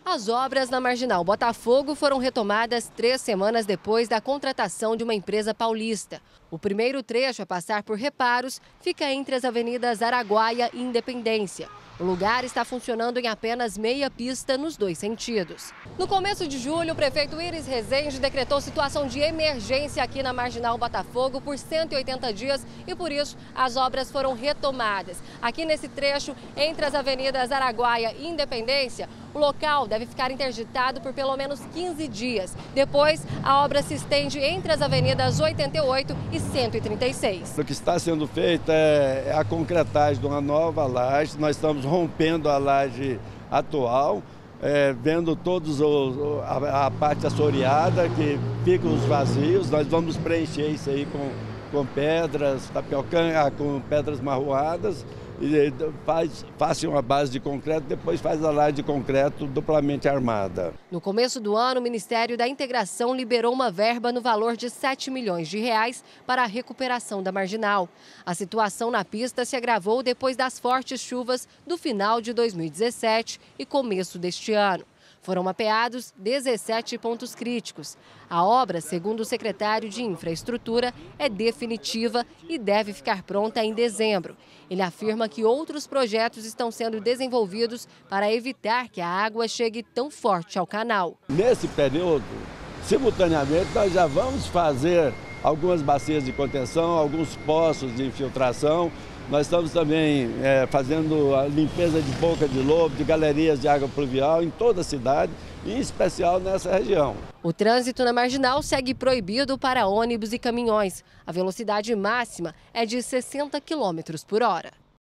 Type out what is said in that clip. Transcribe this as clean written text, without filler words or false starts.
As obras na Marginal Botafogo foram retomadas 3 semanas depois da contratação de uma empresa paulista. O primeiro trecho a passar por reparos fica entre as avenidas Araguaia e Independência. O lugar está funcionando em apenas meia pista nos 2 sentidos. No começo de julho, o prefeito Iris Rezende decretou situação de emergência aqui na Marginal Botafogo por 180 dias e, por isso, as obras foram retomadas. Aqui nesse trecho, entre as avenidas Araguaia e Independência, o local deve ficar interditado por pelo menos 15 dias. Depois, a obra se estende entre as avenidas 88 e 136. O que está sendo feito é a concretagem de uma nova laje. Nós estamos rompendo a laje atual, vendo todos a parte assoreada, que ficam os vazios. Nós vamos preencher isso aí com pedras, tapiocã, com pedras marroadas, e faz uma base de concreto, depois faz a laje de concreto duplamente armada. No começo do ano, o Ministério da Integração liberou uma verba no valor de R$7 milhões para a recuperação da Marginal. A situação na pista se agravou depois das fortes chuvas do final de 2017 e começo deste ano. Foram mapeados 17 pontos críticos. A obra, segundo o secretário de Infraestrutura, é definitiva e deve ficar pronta em dezembro. Ele afirma que outros projetos estão sendo desenvolvidos para evitar que a água chegue tão forte ao canal. Nesse período, simultaneamente, nós já vamos fazer algumas bacias de contenção, alguns poços de infiltração. Nós estamos também fazendo a limpeza de boca de lobo, de galerias de água pluvial em toda a cidade, e em especial nessa região. O trânsito na Marginal segue proibido para ônibus e caminhões. A velocidade máxima é de 60 km por hora.